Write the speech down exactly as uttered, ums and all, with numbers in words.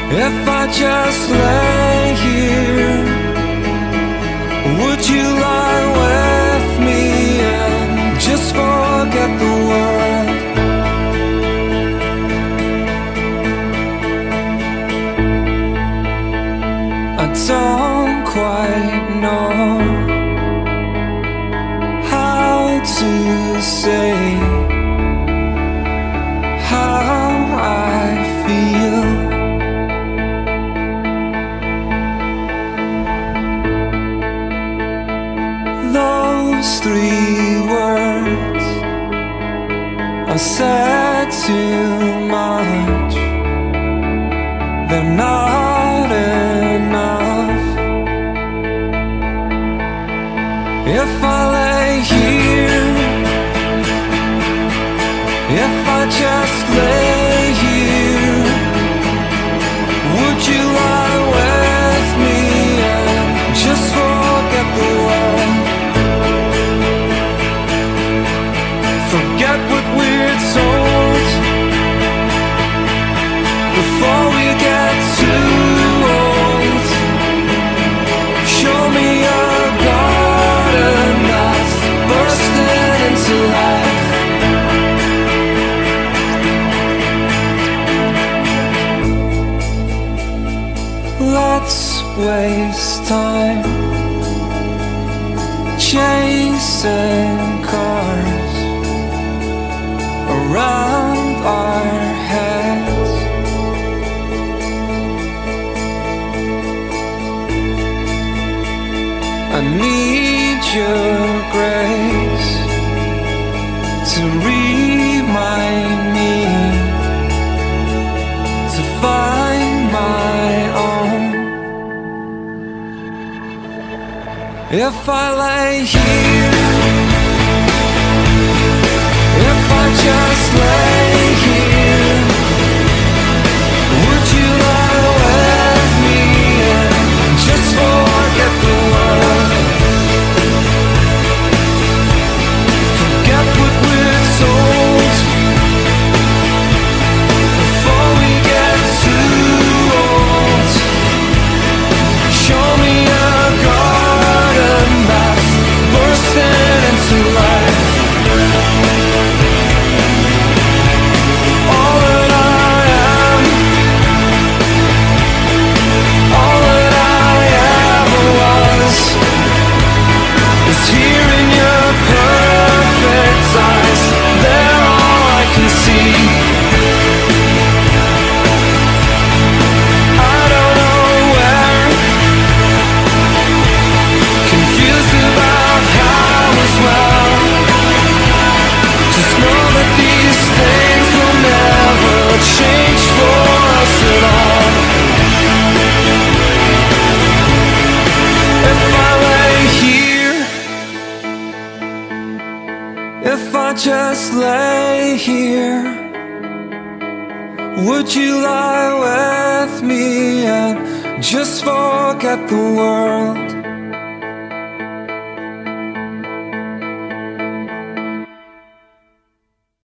If I just lay here, would you lie with me and just forget the world? I don't quite know how to say how I feel. Those three words I said too much. They're not enough. If I lay here, if I just lay here, would you lie with me and just forget the world? Forget what we're told before we get too old. Show me a garden that's bursting into life. Let's waste time chasing cars around our heads. I need your grace to remind me to find my own. If I lay here, if I just lay here, would you lie with me and just forget the world? Forget what we're told before we get too old. Show me a garden that's bursting into life. All that I am, all that I ever was, is here in your perfect eyes. They're all I can see. I don't know where, confused about how as well. Just know that these things will never change for us at all. If I lay here, if I just lay here, would you lie with me and just forget the world?